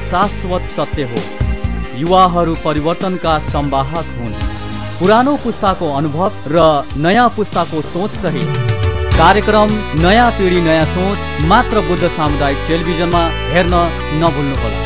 शाश्वत सत्य हो। युवाहरू परिवर्तनका संवाहक हुन्। पुरानो पुस्ताको अनुभव र नयाँ पुस्ताको सोच सहित कार्यक्रम नयाँ पिढी नयाँ सोच मात्र बुद्ध सामुदायिक टेलिभिजनमा हेर्न नभुल्नुहोला।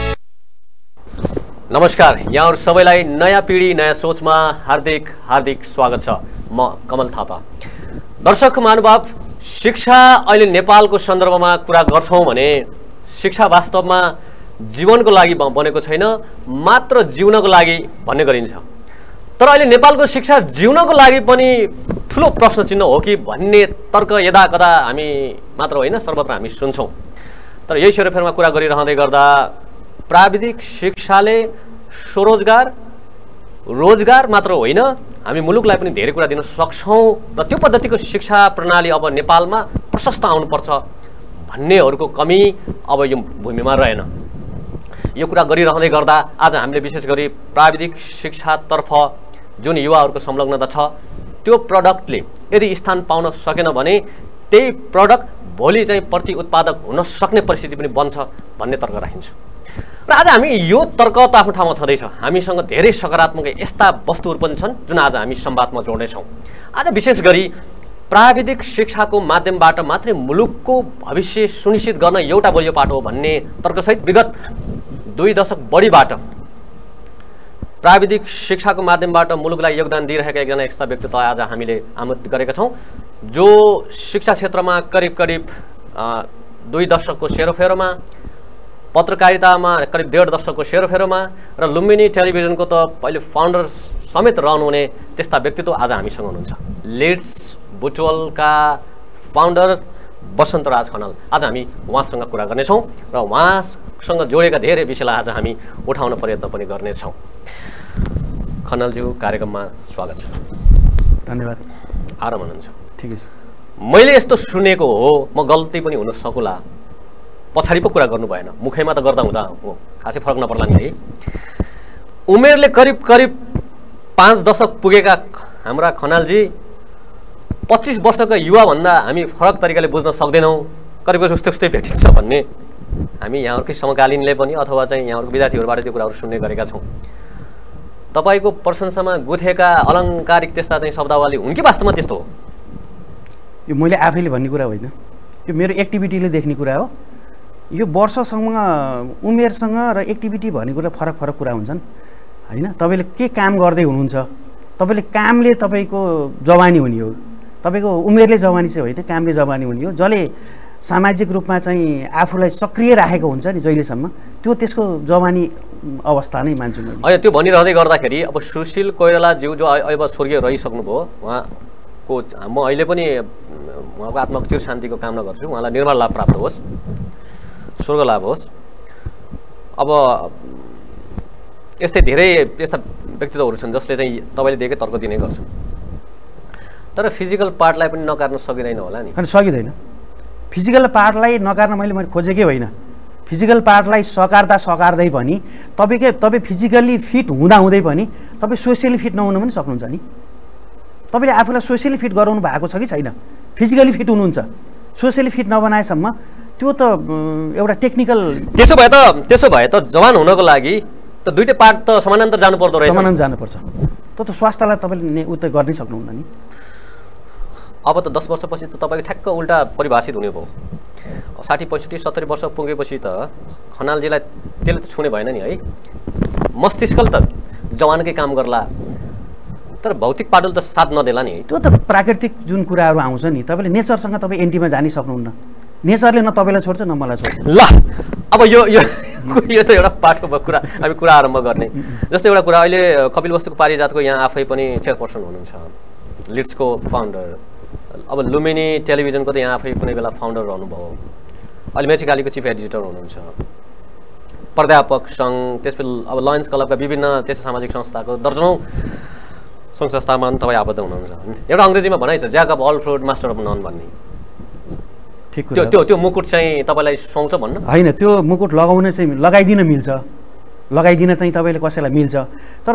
नमस्कार, यहाँहरु सबैलाई नयाँ पिढी नयाँ सोचमा हार्दिक हार्दिक स्वागत छ। म कमल थापा। दर्शक महानुभाव, शिक्षा अहिले नेपालको सन्दर्भमा कुरा गर्छौं भने शिक्षा वास्तवमा जीवनको लागि बनेको छैन, मात्र जिउनको लागि भन्ने गरिन्छ। तर अहिले नेपालको शिक्षा जिउनको लागि पनि ठूलो प्रश्न चिन्ह हो कि भन्ने तर्क यदाकदा हामी मात्र होइन सर्वत्र हामी सुन्छौं। तर यही सेरोफेरमा कुरा गरिरहँदै गर्दा प्राविधिक शिक्षाले स्वरोजगार रोजगार मात्र होइन, हामी मुलुकलाई पनि धेरै कुरा दिन सक्छौं र त्यो पद्धतिको शिक्षा प्रणाली अब नेपालमा प्रशस्त आउनुपर्छ भन्नेहरूको कमी अब यो भूमिमा रहेन। यो कुरा गरिरहँदै गर्दा आज हामीले विशेष गरी प्राविधिक शिक्षातर्फ जुन युवाहरूको संलग्नता छ त्यो प्रडक्टले यदि स्थान पाउन सकेन भने त्यही प्रडक्ट भोलि चाहिँ प्रति उत्पादक हुन सक्ने परिस्थिति पनि बन्छ भन्ने तर्क राखिन्छ। र आज हामी यो तर्क त आफ्नो ठाउँमा छँदैछ, हामीसँग धेरै सकारात्मक यस्ता वस्तुहरू पनि छन् जुन आज हामी संवादमा जोड्नेछौँ। आज विशेष गरी प्राविधिक शिक्षाको माध्यमबाट मात्रै मुलुकको भविष्य सुनिश्चित गर्न एउटा बलियो पाटो हो भन्ने तर्कसहित विगत 2 दशक बढीबाट प्राविधिक शिक्षाको माध्यमबाट मुलुकलाई योगदान दिइरहेका एकजना यस्ता व्यक्तित्व आज हामीले आमन्त्रित गरेका छौँ, जो शिक्षा क्षेत्रमा करिब 2 दशकको सेरोफेरोमा, पत्रकारितामा करिब 1.5 दशकको सेरोफेरोमा र लुम्बिनी टेलिभिजनको त पहिले फाउन्डर समेत रहनुहुने त्यस्ता व्यक्तित्व आज हामीसँग हुनुहुन्छ। लिड्स बुटवलका फाउन्डर बसन्त खनाल। आज हामी उहाँसँग कुरा गर्नेछौँ र उहाँसँग जोडेका धेरै विषयलाई आज हामी उठाउन प्रयत्न पनि गर्नेछौँ। खनालज्यू, कार्यक्रममा स्वागत छ। धन्यवाद। आराम हुनुहुन्छ? ठिकै छ। मैले यस्तो सुनेको हो, म गल्ती पनि हुन सकुला, पछाडि पो कुरा गर्नु भएन, मुखैमा त गर्दा हुँदा हो, खासै फरक नपर्ला नि है। उमेरले करिब 5 दशक पुगेका हाम्रा खनालजी 25 वर्षका युवाभन्दा हामी फरक तरिकाले बुझ्न सक्दैनौँ, करिब उस्तै भेटिन्छ भन्ने हामी यहाँहरूकै समकालीनले पनि अथवा चाहिँ यहाँहरूको विद्यार्थीहरूबाट त्यो कुराहरू सुन्ने गरेका छौँ। तपाईँको प्रशंसामा गुथेका अलङ्कारिक त्यस्ता चाहिँ शब्दावली हुन् कि वास्तवमा त्यस्तो हो? यो मैले आफैले भन्ने कुरा होइन, यो मेरो एक्टिभिटीले देख्ने कुरा हो। यो वर्षसँग उमेरसँग र एक्टिभिटी भन्ने कुरा फरक कुरा हुन्छन् होइन। तपाईँले के काम गर्दै हुनुहुन्छ, तपाईँले कामले तपाईँको जवानी हुने हो, तपाईँको उमेरले जवानी चाहिँ होइन, कामले जवानी हुने हो। जसले सामाजिक रूपमा चाहिँ आफूलाई सक्रिय राखेको हुन्छ नि जहिलेसम्म, त्यो त्यसको जवानी अवस्था नै मान्छु मैले। होइन, त्यो भनिरहँदै गर्दाखेरि अब सुशील कोइरालाज्यू जो अब स्वर्गीय रहिसक्नुभयो, उहाँको म अहिले पनि उहाँको आत्माको चिर शान्तिको कामना गर्छु, उहाँलाई निर्मल लाभ प्राप्त होस्, स्वर्ग लाभ होस्। अब यस्तै धेरै यस्ता व्यक्तित्वहरू छन् जसले चाहिँ तपाईँले दिएकै तर्क दिने गर्छन्, तर फिजिकल पार्टलाई पनि नकार्न सकिँदैन होला नि? अनि सकिँदैन। फिजिकल पार्टलाई नकार्न मैले खोजेकै होइन। फिजिकल पार्टलाई सकार्दै पनि तपाईँ फिजिकल्ली फिट हुँदै पनि तपाईँ सोसियली फिट नहुन पनि सक्नुहुन्छ नि। तपाईँले आफूलाई सोसियली फिट गराउनु भएको छ कि छैन? फिजिकली फिट हुनुहुन्छ, सोसियली फिट नबनाएसम्म त्यो त एउटा टेक्निकल। त्यसो भए त जवान हुनको लागि त दुईटै पार्ट त समानान्तर जानु पर्दो रहेछ। समानान्तर जानुपर्छ, त स्वास्थ्यलाई तपाईँले उतै गर्नै सक्नुहुन्न नि। अब त 10 वर्षपछि त तपाईँको ठ्याक्क उल्टा परिभाषित हुने भयो। 60, 65, 70 वर्ष पुगेपछि त खनालजीलाई त्यसले त छुने भएन नि है। मस्तिष्कले त जवानकै काम गर्ला, तर भौतिक पाटोले त साथ नदेला नि है। त्यो त प्राकृतिक जुन कुराहरू आउँछ नि, तपाईँले नेचरसँग तपाईँ एन्टीमा जानै सक्नुहुन्न। नेचरले न तपाईँलाई छोड्छ न मलाई छोड्छ। ल अब यो त एउटा पाठको कुरा, हामी कुरा आरम्भ गर्ने। जस्तै एउटा कुरा, अहिले कपिलवस्तुको पारिजातको यहाँ आफै पनि चेयरपर्सन हुनुहुन्छ, लिड्सको फाउन्डर। अब लुम्बिनी टेलिभिजनको त यहाँ आफै कुनै बेला फाउन्डर रहनुभयो, अहिले मेचिकालीको चिफ एडिटर हुनुहुन्छ, प्राध्यापक सङ्घ, त्यसपछि अब लयन्स क्लबका विभिन्न त्यस्तो सामाजिक संस्थाको दर्जनौँ सङ्घ संस्थामा तपाईँ आबद्ध हुनुहुन्छ। एउटा अङ्ग्रेजीमा भनाइ छ, jack of all trade master of none भन्ने। ठिक त्यो मुकुट चाहिँ तपाईँलाई सुहाउँछ भन्न होइन, त्यो मुकुट लगाइदिन मिल्छ, लगाइदिन चाहिँ तपाईँले कसैलाई मिल्छ। तर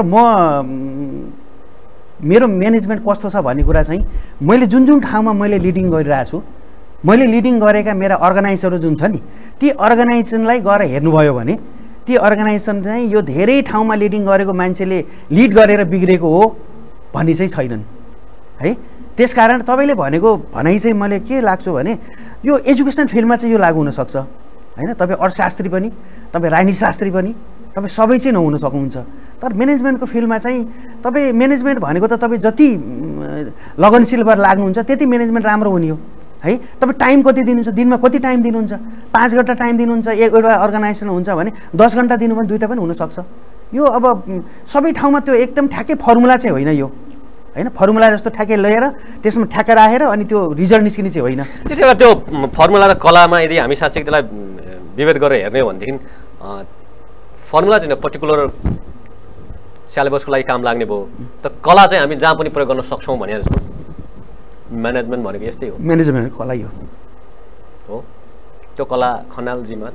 मेरो म्यानेजमेन्ट कस्तो छ भन्ने कुरा चाहिँ मैले जुन ठाउँमा मैले लिडिङ गरिरहेको छु, मैले लिडिङ गरेका मेरा अर्गनाइजरहरू जुन छ नि, ती अर्गनाइजेसनलाई गएर हेर्नुभयो भने ती अर्गनाइजेसन चाहिँ यो धेरै ठाउँमा लिडिङ गरेको मान्छेले लिड गरेर बिग्रेको हो भन्ने चाहिँ छैनन् है। त्यसकारण तपाईँले भनेको भनाइ चाहिँ मैले के लाग्छु भने यो एजुकेसन फिल्डमा चाहिँ यो लागु हुनसक्छ होइन। तपाईँ अर्थशास्त्री पनि, तपाईँ राजनीतिशास्त्री पनि, तपाईँ सबै चाहिँ नहुन सक्नुहुन्छ। तर म्यानेजमेन्टको फिल्डमा चाहिँ तपाईँ म्यानेजमेन्ट भनेको त तपाईँ जति लगनशील भएर लाग्नुहुन्छ त्यति म्यानेजमेन्ट राम्रो हुने हो है। तपाईँ टाइम कति दिनुहुन्छ, दिनमा कति टाइम दिनुहुन्छ, 5 घन्टा टाइम दिनुहुन्छ, एउटा अर्गनाइजेसन हुन्छ भने 10 घन्टा दिनु पनि दुईवटा पनि हुनसक्छ। यो अब सबै ठाउँमा त्यो एकदम ठ्याक्कै फर्मुला चाहिँ होइन यो होइन। फर्मुला जस्तो ठ्याक्कै लिएर त्यसमा ठ्याक्कै राखेर अनि त्यो रिजल्ट निस्किने चाहिँ होइन। त्यसैले त्यो फर्मुला र कलामा यदि हामी साँच्चै त्यसलाई विभेद गरेर हेर्ने हो भनेदेखि फर्मुला चाहिँ पर्टिकुलर सिलेबसको लागि काम लाग्ने भयो, त कला चाहिँ हामी जहाँ पनि प्रयोग गर्न सक्छौँ भने जस्तो म्यानेजमेन्ट भनेको यस्तै हो। म्यानेजमेन्ट कला हो, त्यो कला खनालजीमा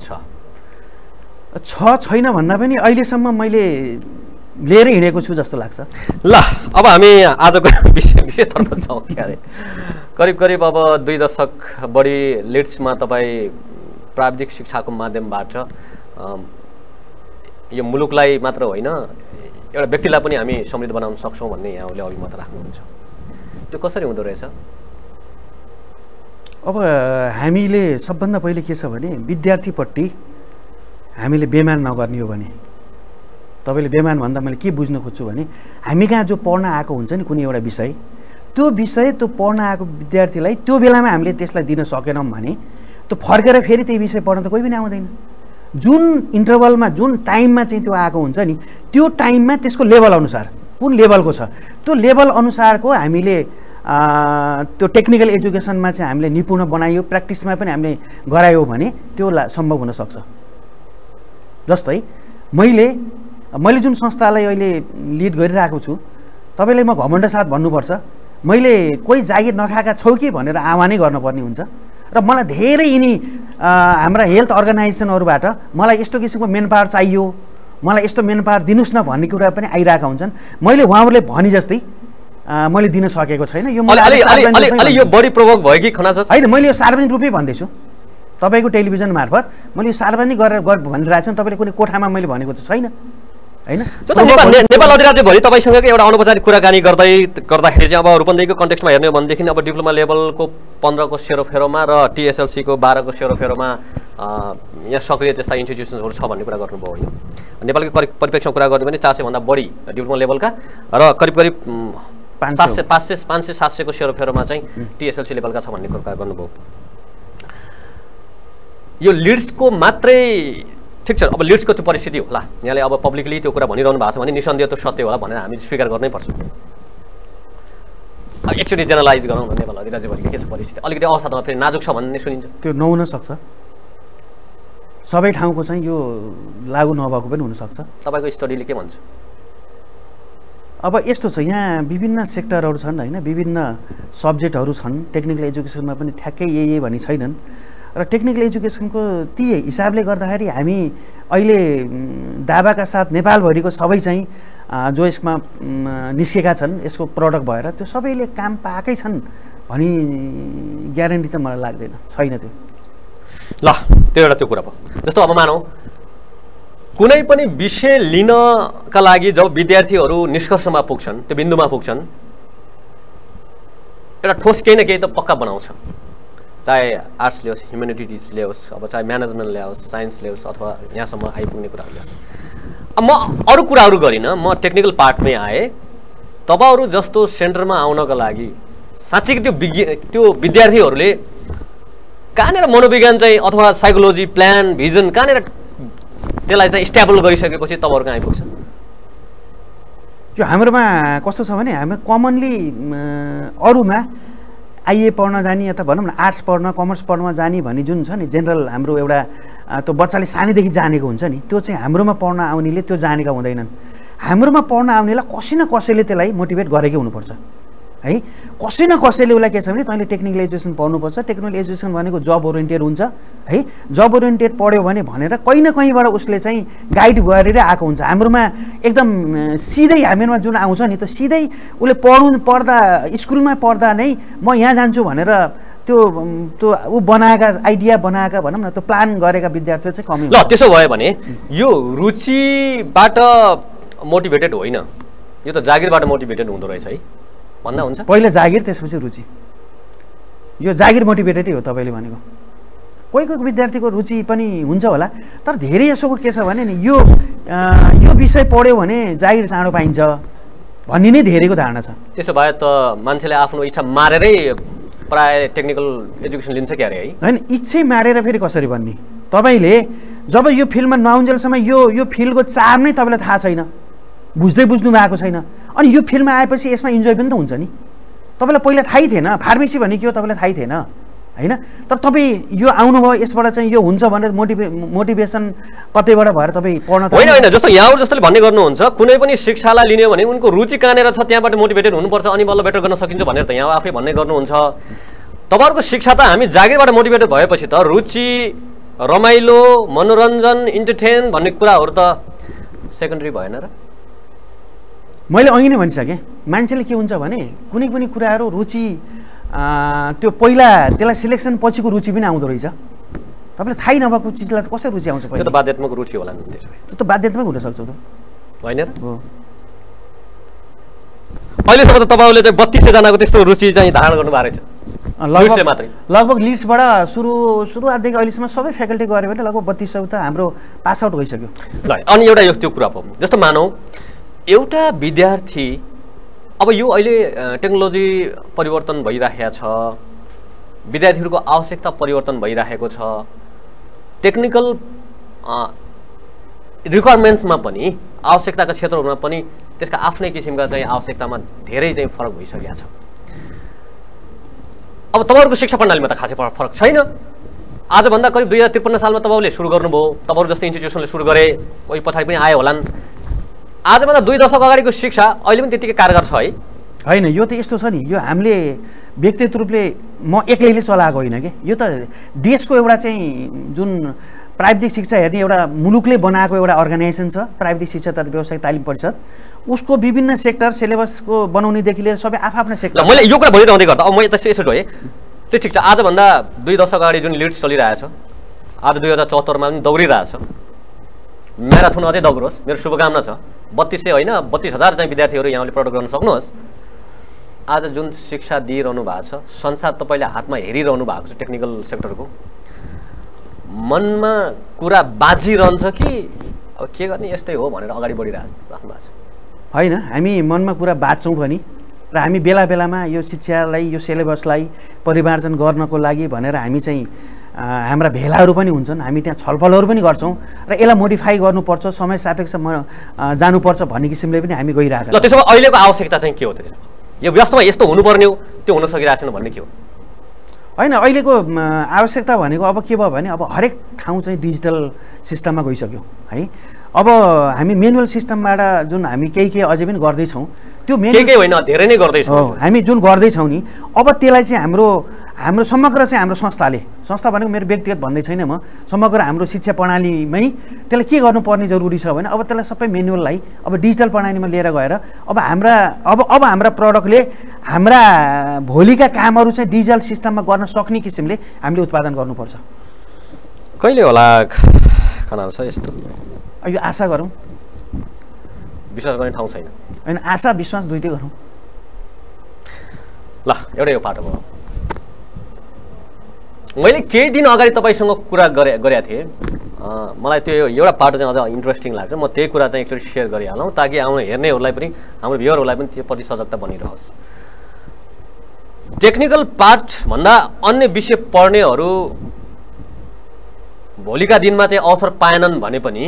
छैन भन्दा पनि अहिलेसम्म मैले लिएर हिँडेको छु जस्तो लाग्छ। ल अब हामी आजको विषयतर्फ छौँ क्यारे। करिब करिब अब 2 दशक बढी लिड्समा तपाईँ प्राविधिक शिक्षाको माध्यमबाट यो मुलुकलाई मात्र होइन एउटा व्यक्तिलाई पनि हामी समृद्ध बनाउन सक्छौँ भन्ने यहाँले अभिमत राख्नुहुन्छ, त्यो कसरी हुँदो रहेछ? अब हामीले सबभन्दा पहिले के छ भने विद्यार्थीपट्टि हामीले बेमान नगर्ने हो भने, तपाईँले बेमान भन्दा मैले के बुझ्न खोज्छु भने हामी कहाँ जो पढ्न आएको हुन्छ नि कुनै एउटा विषय, त्यो पढ्न आएको विद्यार्थीलाई त्यो बेलामा हामीले त्यसलाई दिन सकेनौँ भने त्यो फर्केर फेरि त्यही विषय पढ्न त कोही पनि आउँदैन। जुन इन्टरभलमा जुन टाइममा चाहिँ त्यो आएको हुन्छ नि त्यो टाइममा त्यसको लेभल अनुसार कुन लेभलको छ त्यो लेभल अनुसारको हामीले त्यो टेक्निकल एजुकेसनमा चाहिँ हामीले निपुण बनायो, प्र्याक्टिसमा पनि हामीले गरायो भने त्यो सम्भव हुनसक्छ। जस्तै मैले जुन संस्थालाई अहिले लिड गरिरहेको छु, तपाईँले म घमण्ड साथ भन्नुपर्छ मैले कोही जागिर नखाएका छौ कि भनेर आह्वानै गर्नुपर्ने हुन्छ। र मलाई धेरै यिनी हाम्रा हेल्थ अर्गनाइजेसनहरूबाट मलाई यस्तो किसिमको मेन पावर चाहियो, मलाई यस्तो मेन पावर दिनुहोस् न भन्ने कुरा पनि आइरहेका हुन्छन्। मैले उहाँहरूले भने जस्तै मैले दिन सकेको छैन। यो यो बढी प्रभाव भयो कि खना होइन, मैले यो सार्वजनिक रूपमै भन्दैछु तपाईँको टेलिभिजन मार्फत मैले यो सार्वजनिक गरेर भनिरहेको छु। तपाईँले कुनै कोठामा मैले भनेको चाहिँ छैन होइन। नेपाल अधिराज्यभरि तपाईँसँगको एउटा अनौपचारिक कुराकानी गर्दाखेरि चाहिँ अब रूपन्देहीको कन्टेक्स्टमा हेर्ने हो भनेदेखि अब डिप्लोमा लेभलको 15 को सेरोफेरोमा र TSLC को 12 को सेरोफेरोमा यहाँ सक्रिय त्यस्ता इन्स्टिट्युसन्सहरू छ भन्ने कुरा गर्नुभयो होइन। नेपालको परिप्रेक्ष्यमा कुरा गर्ने भने 400 भन्दा बढी डिप्लोमा लेभलका र करिब 500-700 को सेरोफेरोमा चाहिँ TSLC लेभलका छ भन्ने कुरा गर्नुभयो। यो लिड्सको मात्रै ठिक छ, अब लिड्सको त्यो परिस्थिति होला, यहाँले अब पब्लिकली त्यो कुरा भनिरहनु भएको छ भने निसन्देह त्यो सत्य होला भनेर हामी स्वीकार गर्नै पर्छ। अब एकचोटि जेनरलाइज गरौँ न, नेपाल अधिराज्यभरिको के छ परिस्थिति, अलिकति अवस्थामा फेरि नाजुक छ भन्ने सुनिन्छ। त्यो नहुन सक्छ, सबै ठाउँको चाहिँ यो लागु नभएको पनि हुनसक्छ। तपाईँको स्टडीले के भन्छ? अब यस्तो छ, यहाँ विभिन्न सेक्टरहरू छन् होइन, विभिन्न सब्जेक्टहरू छन्। टेक्निकल एजुकेसनमा पनि ठ्याक्कै यही भन्ने छैनन् र टेक्निकल एजुकेसनको ती हिसाबले गर्दाखेरि हामी अहिले दावाका साथ नेपालभरिको सबै चाहिँ जो यसमा निस्केका छन् यसको प्रडक्ट भएर त्यो सबैले काम पाएकै छन् भनी ग्यारेन्टी त मलाई लाग्दैन, छैन त्यो। ल त्यो एउटा त्यो कुरा भयो। जस्तो अब मानौँ कुनै पनि विषय लिनका लागि जब विद्यार्थीहरू निष्कर्षमा पुग्छन्, त्यो बिन्दुमा पुग्छन्, एउटा ठोस केही न केही त पक्का बनाउँछ, चाहे आर्ट्स ल्याओस्, ह्युमेनिटिज ल्याओस्, अब चाहे म्यानेजमेन्ट ल्याओस्, साइन्स ल्याओस्, अथवा यहाँसम्म आइपुग्ने कुराहरू ल्याओस्। अब म अरू कुराहरू गरिनँ, म टेक्निकल पार्टमै आएँ। तपाईँहरू जस्तो सेन्टरमा आउनको लागि साँच्चै त्यो विद्यार्थीहरूले कहाँनिर मनोविज्ञान चाहिँ अथवा साइकोलोजी, प्लान, भिजन कहाँनिर त्यसलाई चाहिँ स्ट्याबल गरिसकेपछि तपाईँहरू कहाँ आइपुग्छ? यो हाम्रोमा कस्तो छ भने हाम्रो कमनली अरूमा आइए पढ्न जाने अथवा भनौँ न आर्ट्स पढ्न, कमर्स पढ्न जाने भन्ने जुन छ नि जेनरल हाम्रो एउटा त्यो बच्चाले सानैदेखि जानेको हुन्छ नि, त्यो चाहिँ हाम्रोमा पढ्न आउनेले त्यो जानेका हुँदैनन्। हाम्रोमा पढ्न आउनेलाई कसै न कसैले त्यसलाई मोटिभेट गरेकै हुनुपर्छ है। कसै न कसैले उसलाई के छ भने तैँले टेक्निकल एजुकेसन पढ्नुपर्छ, टेक्निकल एजुकेसन भनेको जब ओरिएन्टेड हुन्छ है, जब ओरिएन्टेड पढ्यो भने भनेर कहीँ न कहीँबाट उसले चाहिँ गाइड गरेर आएको हुन्छ। हाम्रोमा एकदम सिधै हामीमा जुन आउँछ नि त्यो सिधै उसले पढ्दा स्कुलमा पढ्दा नै म यहाँ जान्छु भनेर त्यो त्यो ऊ बनाएका आइडिया बनाएका भनौँ न त्यो प्लान गरेका विद्यार्थीहरू चाहिँ कमै ल त्यसो भयो भने यो रुचिबाट मोटिभेटेड होइन, यो त जागिरबाट मोटिभेटेड हुँदो रहेछ है भन्दा हुन्छ? पहिला जागिर त्यसपछि रुचि, यो जागिर मोटिभेटेडै हो तपाईँले भनेको। कोही कोही विद्यार्थीको रुचि पनि हुन्छ होला, तर धेरै जसोको के छ भने नि यो विषय पढ्यो भने जागिर चाँडो पाइन्छ भन्ने नै धेरैको धारणा छ। त्यसो भए त मान्छेले आफ्नो इच्छा मारेरै प्राय टेक्निकल एजुकेसन लिन्छ क्या अरे है? होइन, इच्छै मारेर फेरि कसरी भन्ने, तपाईँले जब यो फिल्डमा नआउन्जेलसम्म यो फिल्डको चार नै तपाईँलाई थाहा छैन, बुझ्नु भएको छैन, अनि यो फिल्डमा आएपछि यसमा इन्जोय पनि त हुन्छ नि। तपाईँलाई पहिला थाहै थिएन फार्मेसी भन्ने के हो, तपाईँलाई थाहै थिएन होइन, तर तपाईँ यो आउनुभयो यसबाट चाहिँ यो हुन्छ भनेर मोटिभेसन कतैबाट भएर तपाईँ पढ्न त होइन। जस्तो यहाँहरू जस्तोले भन्ने गर्नुहुन्छ कुनै पनि शिक्षालाई लिने भने उनको रुचि कहाँनिर छ त्यहाँबाट मोटिभेटेड हुनुपर्छ अनि बल्ल बेटर गर्न सकिन्छ भनेर त यहाँ आफै भन्ने गर्नुहुन्छ। तपाईँहरूको शिक्षा त हामी जागिरबाट मोटिभेटेड भएपछि त रुचि, रमाइलो, मनोरञ्जन, इन्टरटेन भन्ने कुराहरू त सेकेन्डरी भएन र? मैले अघि नै भनिसकेँ, मान्छेले के हुन्छ भने कुनै पनि कुराहरू रुचि त्यो पहिला त्यसलाई सिलेक्सन पछिको रुचि पनि आउँदो रहेछ। तपाईँलाई थाहै नभएको चिजलाई त कसरी रुचि आउँछ? त्यो त बाध्यात्मक रुचि होला नि, त्यो त बाध्यात्मक हुनसक्छ त होइन र? हो। अहिलेसम्म त तपाईँले चाहिँ 3200 जनाको त्यस्तो रुचि चाहिँ धारण गर्नुभएको रहेछ लगभग लिस्टबाट सुरुवातदेखि अहिलेसम्म सबै फ्याकल्टी गऱ्यो भने लगभग 3200 त हाम्रो पास आउट भइसक्यो। ल अनि एउटा यो त्यो कुरा भयो, जस्तो मानौँ एउटा विद्यार्थी अब यो अहिले टेक्नोलोजी परिवर्तन भइराखेको छ, विद्यार्थीहरूको आवश्यकता परिवर्तन भइराखेको छ, टेक्निकल रिक्वायरमेन्ट्समा पनि आवश्यकताका क्षेत्रहरूमा पनि त्यसका आफ्नै किसिमका चाहिँ आवश्यकतामा धेरै चाहिँ फरक भइसकेको छ। अब तपाईँहरूको शिक्षा प्रणालीमा त खासै फरक छैन। आजभन्दा करिब 2053 सालमा तपाईँले सुरु गर्नुभयो, तपाईँहरू जस्तो इन्स्टिट्युसनले सुरु गरे, कोही पछाडि पनि आयो होलान्। आजभन्दा 2 दशक अगाडिको शिक्षा अहिले पनि त्यतिकै कारगर छ है? होइन, यो त यस्तो छ नि, यो हामीले व्यक्तिगत रूपले म एक्लैले चलाएको होइन कि, यो त देशको एउटा चाहिँ जुन प्राविधिक शिक्षा हेर्ने एउटा मुलुकले बनाएको एउटा अर्गनाइजेसन छ, प्राविधिक शिक्षा तथा व्यावसायिक तालिम परिषद, उसको विभिन्न सेक्टर सिलेबसको बनाउनेदेखि लिएर सबै आफ्ना सेक्टर। मैले यो कुरा भनिरहँदै गर्दा अब म यता यसो गएँ, त्यो ठिक छ। आजभन्दा 2 दशक अगाडि जुन लिड्स चलिरहेछ, आज 2074 मा पनि दौडिरहेछ, म्याराथन अझै दौडोस्, मेरो शुभकामना छ। 3200 होइन 32,000 चाहिँ विद्यार्थीहरू यहाँले प्रडक्ट गर्न सक्नुहोस्। आज जुन शिक्षा दिइरहनु भएको छ, संसार तपाईँले हातमा हेरिरहनु भएको छ, टेक्निकल सेक्टरको मनमा कुरा बाजिरहन्छ कि अब के गर्ने यस्तै हो भनेर अगाडि बढिराख्नु भएको छ? होइन, हामी मनमा कुरा बाँच्छौँ पनि, र हामी बेला बेलामा यो शिक्षालाई यो सिलेबसलाई परिमार्जन गर्नको लागि भनेर हामी चाहिँ हाम्रा भेलाहरू पनि हुन्छन्, हामी त्यहाँ छलफलहरू पनि गर्छौँ र यसलाई मोडिफाई गर्नुपर्छ, समय सापेक्ष जानुपर्छ भन्ने किसिमले पनि हामी गइरहेका छौँ। ल त्यसो भए अहिलेको आवश्यकता चाहिँ के हो त? यो व्यस्तमा यस्तो हुनुपर्ने हो, त्यो हुन सकिरहेको छैन भन्ने के हो? होइन, अहिलेको आवश्यकता भनेको अब के भयो भने अब हरेक ठाउँ चाहिँ डिजिटल सिस्टममा गइसक्यो है। अब हामी म्यानुअल सिस्टमबाट जुन हामी केही अझै पनि गर्दैछौँ, त्यो केही होइन धेरै नै गर्दैछौँ हामी जुन गर्दैछौँ नि, अब त्यसलाई चाहिँ हाम्रो समग्र चाहिँ हाम्रो संस्था भनेको मेरो व्यक्तिगत भन्दै छैन म, समग्र हाम्रो शिक्षा प्रणालीमै त्यसलाई के गर्नुपर्ने जरुरी छ भने अब त्यसलाई सबै म्यानुअललाई अब डिजिटल प्रणालीमा लिएर गएर अब हाम्रा प्रडक्टले हाम्रा भोलिका कामहरू चाहिँ डिजिटल सिस्टममा गर्न सक्ने किसिमले हामीले उत्पादन गर्नुपर्छ। कहिले होला खनाल छ यस्तो? यो आशा गरौँ, विश्वास गर्ने ठाउँ छैन। होइन, आशा विश्वास दुइटै गरौँ। ल एउटा यो पाटो भयो, मैले केही दिन अगाडि तपाईँसँग कुरा गरेका थिएँ, मलाई त्यो एउटा पाटो चाहिँ अझ इन्ट्रेस्टिङ लाग्छ, म त्यही कुरा चाहिँ एकचोटि सेयर गरिहालौँ ताकि आउने हेर्नेहरूलाई पनि हाम्रो भ्युअरहरूलाई पनि त्योप्रति सजगता बनिरहोस्। टेक्निकल पार्ट भन्दा अन्य विषय पढ्नेहरू भोलिका दिनमा चाहिँ अवसर पाएनन् भने पनि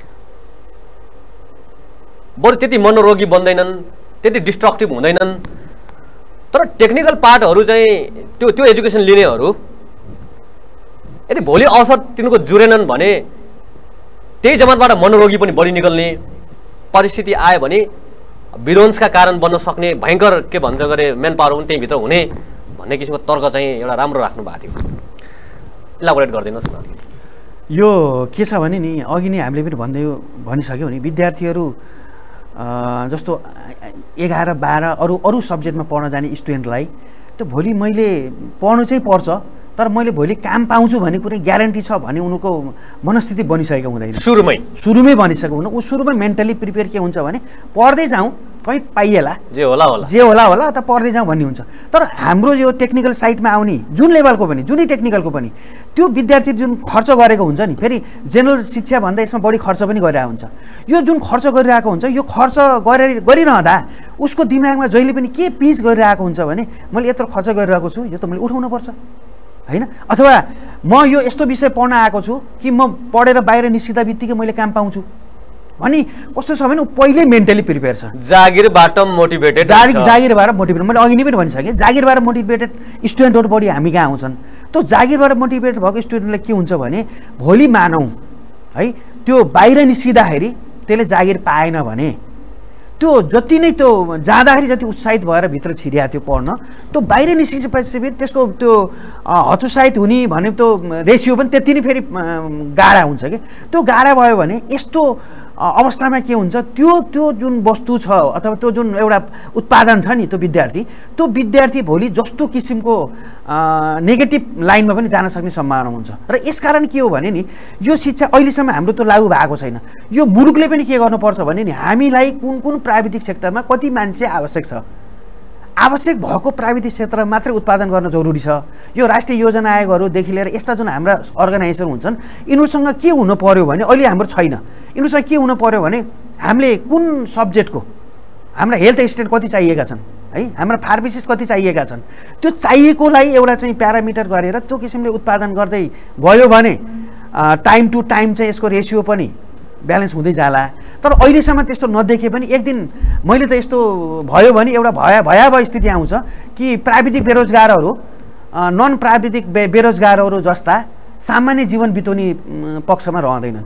बरु त्यति मनोरोगी बन्दैनन्, त्यति डिस्ट्रक्टिभ हुँदैनन्। तर टेक्निकल पार्टहरू चाहिँ त्यो एजुकेसन लिनेहरू यदि भोलि अवसर तिनीहरूको जुरेनन् भने त्यही जमातबाट मनोरोगी पनि बढी निकल्ने परिस्थिति आयो भने विध्वंसका कारण बन्न सक्ने भयङ्कर के भन्छ गरे मेन पावर पनि त्यहीँभित्र हुने भन्ने किसिमको तर्क चाहिँ एउटा राम्रो राख्नु भएको थियो। इलाबोरेट गरिदिनुहोस् न। यो के छ भने नि अघि नै हामीले पनि भनिसक्यौँ नि, विद्यार्थीहरू जस्तो 11, 12 अरू सब्जेक्टमा पढ्न जाने स्टुडेन्टलाई त्यो भोलि मैले पढ्नु चाहिँ पर्छ तर मैले भोलि काम पाउँछु भन्ने कुनै ग्यारेन्टी छ भने उनको मनस्थिति बनिसकेको हुँदैन। सुरुमै बनिसकेको हुन ऊ सुरुमै मेन्टली प्रिपेयर के हुन्छ भने पढ्दै जाउँ कहीँ पाइएला जे होला होला त पढ्दै जाउँ भन्ने हुन्छ। तर हाम्रो यो टेक्निकल साइडमा आउने जुन लेभलको पनि जुनै टेक्निकलको पनि त्यो विद्यार्थी जुन खर्च गरेको हुन्छ नि फेरि जेनरल शिक्षा भन्दा यसमा बढी खर्च पनि गरिरहेको हुन्छ। यो जुन खर्च गरिरहेको हुन्छ यो खर्च गरिरहँदा उसको दिमागमा जहिले पनि के पिच गरिरहेको हुन्छ भने मैले यत्रो खर्च गरिरहेको छु यो त मैले उठाउनुपर्छ होइन, अथवा म यो यस्तो विषय पढ्न आएको छु कि म पढेर बाहिर निस्किँदा बित्तिकै मैले काम पाउँछु भनी कस्तो छ भने पहिले मेन्टली प्रिपेयर छ। जागिरबाट मोटिभेटेड मैले अघि नै पनि भनिसकेँ जागिरबाट मोटिभेटेड स्टुडेन्टहरू बढी हामी कहाँ आउँछन्। त्यो जागिरबाट मोटिभेटेड भएको स्टुडेन्टलाई के हुन्छ भने भोलि मानौँ है त्यो बाहिर निस्किँदाखेरि त्यसले जागिर पाएन भने त्यो जति नै त्यो जाँदाखेरि जति उत्साहित भएर भित्र छिरिया थियो पढ्न त्यो बाहिर निस्किसकेपछि त्यसको त्यो हतोत्साहित हुने भने त्यो रेसियो पनि त्यति नै फेरि गाढा हुन्छ कि त्यो गाढा भयो भने यस्तो अवस्थामा के हुन्छ त्यो जुन वस्तु छ अथवा त्यो जुन एउटा उत्पादन छ नि त्यो विद्यार्थी भोलि जस्तो किसिमको नेगेटिभ लाइनमा पनि जान सक्ने सम्भावना हुन्छ। र यसकारण के हो भने नि यो शिक्षा अहिलेसम्म हाम्रो त्यो लागू भएको छैन। यो मुलुकले पनि के गर्नुपर्छ भने नि हामीलाई कुन कुन प्राविधिक क्षेत्रमा कति मान्छे आवश्यक छ आवश्यक भएको प्राविधिक क्षेत्रमा मात्रै उत्पादन गर्न जरुरी छ। यो राष्ट्रिय योजना आयोगहरूदेखि लिएर यस्ता जुन हाम्रा अर्गनाइजेसन हुन्छन् यिनीहरूसँग के हुनु पर्यो भने अहिले हाम्रो छैन। यिनीहरूसँग के हुनु पर्यो भने हामीले कुन सब्जेक्टको हाम्रा हेल्थ एसिस्टेन्ट कति चाहिएका छन् है हाम्रा फार्मासिस्ट कति चाहिएका छन् त्यो चाहिएकोलाई एउटा चाहिँ प्यारामिटर गरेर त्यो किसिमले उत्पादन गर्दै गयो भने टाइम टु टाइम चाहिँ यसको रेसियो पनि ब्यालेन्स हुँदै जाला। तर अहिलेसम्म त्यस्तो नदेखे पनि एक दिन मैले त यस्तो भयो भने एउटा भयावह स्थिति आउँछ कि प्राविधिक बेरोजगारहरू नन प्राविधिक बेरोजगारहरू जस्ता सामान्य जीवन बिताउने पक्षमा रहँदैनन्।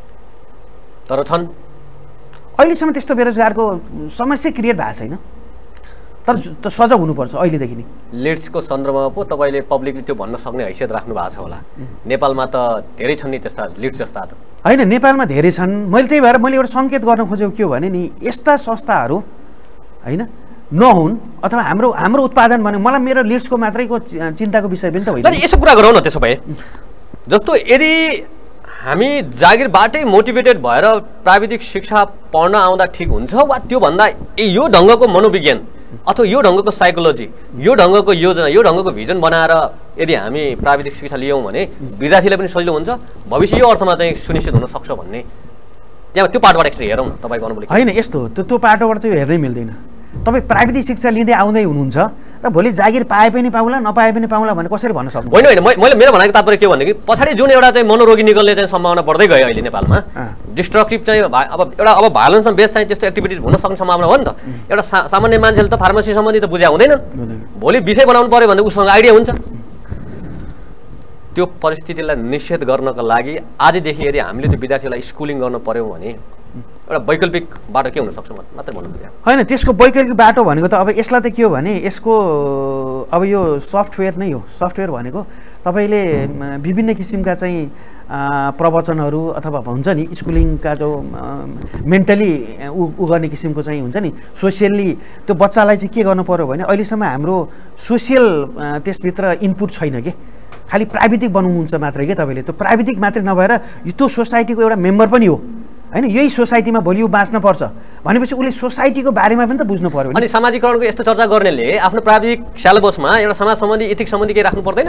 तर छन् अहिलेसम्म त्यस्तो बेरोजगारको समस्या क्रिएट भएको छैन तर सजग हुनुपर्छ अहिलेदेखि नै। लिड्सको सन्दर्भमा पो तपाईँले पब्लिकली त्यो भन्न सक्ने हैसियत राख्नु भएको छ होला। नेपालमा त धेरै छन् नि त्यस्ता लिड्स जस्ता त होइन नेपालमा धेरै छन्। मैले त्यही भएर मैले एउटा सङ्केत गर्न खोजेको के हो भने नि यस्ता संस्थाहरू होइन नहुन् अथवा हाम्रो उत्पादन भने मलाई मेरो लिड्सको मात्रैको चिन्ताको विषय पनि त होइन। यसो कुरा गरौँ न त्यसो भए जस्तो यदि हामी जागिरबाटै मोटिभेटेड भएर प्राविधिक शिक्षा पढ्न आउँदा ठिक हुन्छ वा त्योभन्दा यो ढङ्गको मनोविज्ञान अथवा यो ढङ्गको साइकोलोजी यो ढङ्गको योजना यो ढङ्गको भिजन बनाएर यदि हामी प्राविधिक शिक्षा लियौँ भने विद्यार्थीलाई पनि सजिलो हुन्छ भविष्य यो अर्थमा चाहिँ सुनिश्चित हुन सक्छ भन्ने त्यहाँ त्यो पाटोबाट एकचोटि हेरौँ न तपाईँको अनुभवले। होइन यस्तो त्यो पाटोबाट चाहिँ हेर्नै मिल्दैन। तपाईँ प्राविधिक शिक्षा लिँदै आउँदै हुनुहुन्छ र भोलि जागिर पाए पनि पाउला नपाए पनि पाउला भने कसरी भन्न सक्नु? होइन मैले मेरो भनेको तात्पर्य के भनेदेखि पछाडि जुन एउटा चाहिँ मनोरोगी निकल्ने चाहिँ सम्भावना बढ्दै गयो अहिले नेपालमा डिस्ट्रक्टिभ चाहिँ अब भायोलेन्समा बेस चाहिँ त्यस्तो एक्टिभिटिज हुन सक्ने सम्भावना हो नि त। एउटा सामान्य मान्छेले त फार्मेसी सम्बन्धी त बुझ्या हुँदैनन् भोलि विषय बनाउनु पर्यो भने उसँग आइडिया हुन्छ। त्यो परिस्थितिलाई निषेध गर्नको लागि आजदेखि यदि हामीले त्यो विद्यार्थीलाई स्कुलिङ गर्नु पर्यो भने एउटा वैकल्पिक बाटो के हुनसक्छ मात्रै भन्नु पर्यो। होइन त्यसको वैकल्पिक बाटो भनेको त अब यसलाई त के हो भने यसको अब यो सफ्टवेयर नै हो। सफ्टवेयर भनेको तपाईँले विभिन्न किसिमका चाहिँ प्रवचनहरू अथवा हुन्छ नि स्कुलिङका जो मेन्टली उ गर्ने किसिमको चाहिँ हुन्छ नि सोसियल्ली त्यो बच्चालाई चाहिँ के गर्नु पर्यो भने अहिलेसम्म हाम्रो सोसियल त्यसभित्र इनपुट छैन कि खालि प्राविधिक बनाउनुहुन्छ मात्रै के तपाईँले त्यो प्राविधिक मात्रै नभएर त्यो सोसाइटीको एउटा मेम्बर पनि हो होइन। यही सोसाइटीमा भोलि यो बाँच्न पर्छ भनेपछि उसले सोसाइटीको बारेमा पनि त बुझ्नु पर्यो। अनि सामाजिकरणको यस्तो चर्चा गर्नेले आफ्नो प्राविधिक सिलेबसमा एउटा समाज सम्बन्धी इथिक्स सम्बन्धी केही राख्नु पर्दैन?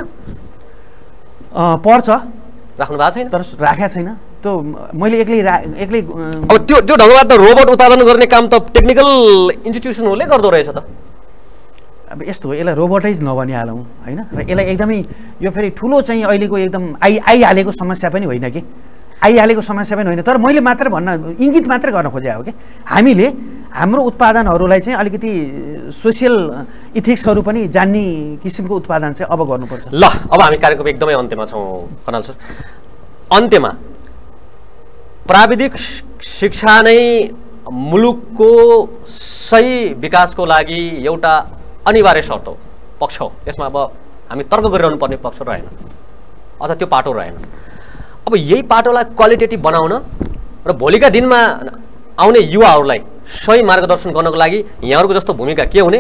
पर्छ राख्नु भएको छैन तर राखेको छैन। त्यो मैले एक्लै अब त्यो ढङ्गमा त रोबोट उत्पादन गर्ने काम त टेक्निकल इन्स्टिट्युसनहरूले गर्दो रहेछ त। अब यस्तो हो यसलाई रोबोटैज नभनिहालौँ होइन र यसलाई एकदमै यो फेरि ठुलो चाहिँ अहिलेको एकदम आइहालेको समस्या पनि होइन कि आइहालेको समस्या पनि होइन। तर मैले मात्र भन्न इङ्गित मात्रै गर्न खोजेको हो कि हामीले हाम्रो उत्पादनहरूलाई चाहिँ अलिकति सोसियल इथिक्सहरू पनि जान्ने किसिमको उत्पादन चाहिँ अब गर्नुपर्छ। ल अब हामी कार्यक्रम एकदमै अन्त्यमा छौँ खनाल सर। अन्त्यमा प्राविधिक शिक्षा नै मुलुकको सही विकासको लागि एउटा अनिवार्य शर्त हो पक्ष हो। यसमा अब हामी तर्क गरिरहनु पर्ने पक्ष रहेन अथवा त्यो पाटो रहेन। अब यही पाटोलाई क्वालिटेटिभ बनाउन र भोलिका दिनमा आउने युवाहरूलाई सही मार्गदर्शन गर्नको लागि यहाँहरूको जस्तो भूमिका के हुने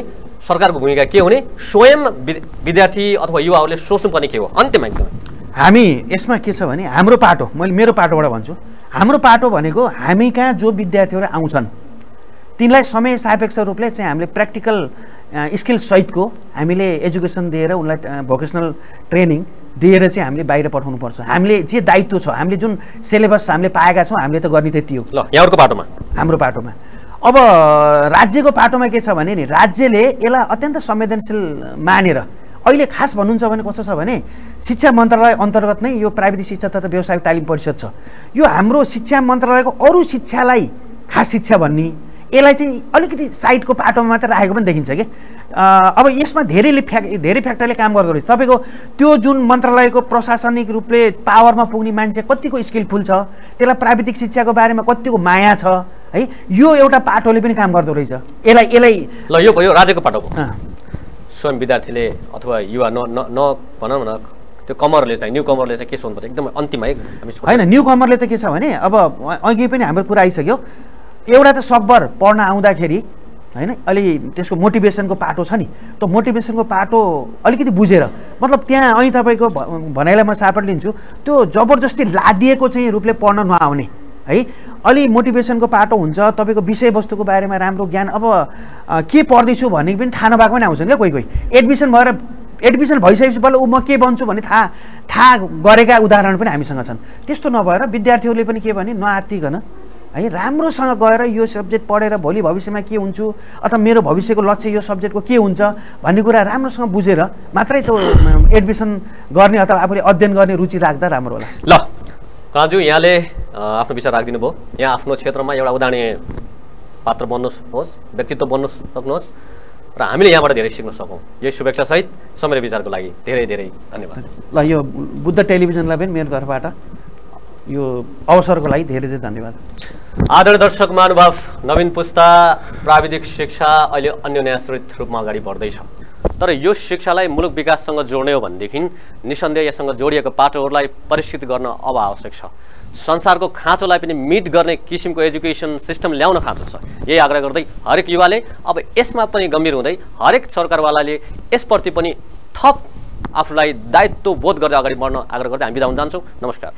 सरकारको भूमिका के हुने, स्वयं विद्यार्थी अथवा युवाहरूले सोच्नुपर्ने के हो अन्त्यमा एकदमै? हामी यसमा के छ भने हाम्रो पाटो, मैले मेरो पाटोबाट भन्छु, हाम्रो पाटो भनेको हामी कहाँ जो विद्यार्थीहरू आउँछन् तिनलाई समय सापेक्ष रूपले चाहिँ हामीले प्र्याक्टिकल स्किल सहितको हामीले एजुकेसन दिएर उनलाई भोकेसनल ट्रेनिङ दिएर चाहिँ हामीले बाहिर पठाउनुपर्छ। हामीले जे दायित्व छ, हामीले जुन सिलेबस हामीले पाएका छौँ हामीले त गर्ने त्यति हो। ल यहाँहरूको पाटोमा, हाम्रो पाटोमा अब राज्यको पाटोमा के छ भने नि, राज्यले यसलाई अत्यन्त संवेदनशील मानेर अहिले खास भन्नुहुन्छ भने कस्तो छ भने शिक्षा मन्त्रालय अन्तर्गत नै यो प्राविधिक शिक्षा तथा व्यावसायिक तालिम परिषद छ। यो हाम्रो शिक्षा मन्त्रालयको अरू शिक्षालाई खास शिक्षा भन्ने, यसलाई चाहिँ अलिकति साइडको पाटोमा मात्र राखेको पनि देखिन्छ कि। अब यसमा धेरै फ्याक्टरले काम गर्दो रहेछ। तपाईँको त्यो जुन मन्त्रालयको प्रशासनिक रूपले पावरमा पुग्ने मान्छे कतिको स्किलफुल छ, त्यसलाई प्राविधिक शिक्षाको बारेमा कतिको माया छ है, यो एउटा पाटोले पनि काम गर्दो रहेछ। यसलाई ल यो भयो राज्यको पाटोको। स्वयं विद्यार्थीले अथवा युवा न भनौँ न त्यो कमरले चाहिँ न्यू कमरले चाहिँ के सोध्नुपर्छ एकदमै अन्तिममा होइन? न्यू कमरले त के छ भने अब अघि पनि हाम्रो कुरा आइसक्यो, एउटा त सकभर पढ्न आउँदाखेरि होइन अलि त्यसको मोटिभेसनको पाटो छ नि, त्यो मोटिभेसनको पाटो अलिकति बुझेर, मतलब त्यहाँ અહીં तपाईँको भनाइलाई म सापट लिन्छु, त्यो जबरजस्ती लादिएको चाहिँ रूपले पढ्न नआउने है, अलि मोटिभेसनको पाटो हुन्छ। तपाईँको विषयवस्तुको बारेमा राम्रो ज्ञान, अब के पढ्दैछु भन्ने पनि थाहा नभएको पनि आउँछन् क्या कोही कोही। एडमिसन भइसकेपछि बल्ल म के बन्छु भन्ने थाहा गरेका उदाहरण पनि हामीसँग छन्। त्यस्तो नभएर विद्यार्थीहरूले पनि के भने नआत्तिकन है राम्रोसँग गएर यो सब्जेक्ट पढेर भोलि भविष्यमा के हुन्छु अथवा मेरो भविष्यको लक्ष्य यो सब्जेक्टको के हुन्छ भन्ने कुरा राम्रोसँग बुझेर मात्रै त्यो एडमिसन गर्ने अथवा आफूले अध्ययन गर्ने रुचि राख्दा राम्रो होला। ल काजु यहाँले आफ्नो विचार राखिदिनु भयो। यहाँ आफ्नो क्षेत्रमा एउटा उदाहरणीय पात्र बन्नुहोस्, व्यक्तित्व बन्नु सक्नुहोस् र हामीले यहाँबाट धेरै सिक्न सकौँ। यही शुभेच्छा सहित समय विचारको लागि धेरै धेरै धन्यवाद। ल यो बुद्ध टेलिभिजनलाई पनि मेरो तर्फबाट यो अवसरको लागि धेरै धेरै धन्यवाद। आदरणीय दर्शक महानुभाव, नवीन पुस्ता प्राविधिक शिक्षा अहिले अन्य न्यायश्रित रूपमा अगाडि बढ्दैछ, तर यो शिक्षालाई मुलुक विकाससँग जोड्ने हो भनेदेखि निसन्देह यससँग जोडिएका पाटोहरूलाई परिष्कृत गर्न अब आवश्यक छ। संसारको खाँचोलाई पनि मिट गर्ने किसिमको एजुकेसन सिस्टम ल्याउन खाँचो छ। यही आग्रह गर्दै हरेक युवाले अब यसमा पनि गम्भीर हुँदै हरेक सरकारवालाले यसप्रति पनि थप आफूलाई दायित्व बोध गर्दै अगाडि बढ्न आग्रह गर्दै हामी बिदा हुन जान्छौँ। नमस्कार।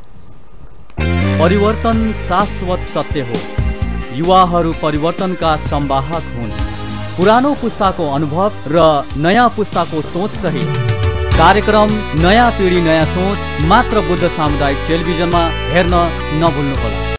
परिवर्तन शाश्वत सत्य हो। युवाहरू परिवर्तनका संवाहक हुन्। पुरानो पुस्ताको अनुभव र नयाँ पुस्ताको सोच सहित कार्यक्रम नयाँ पिढी नयाँ सोच मात्र बुद्ध सामुदायिक टेलिभिजनमा हेर्न नभुल्नुहोला।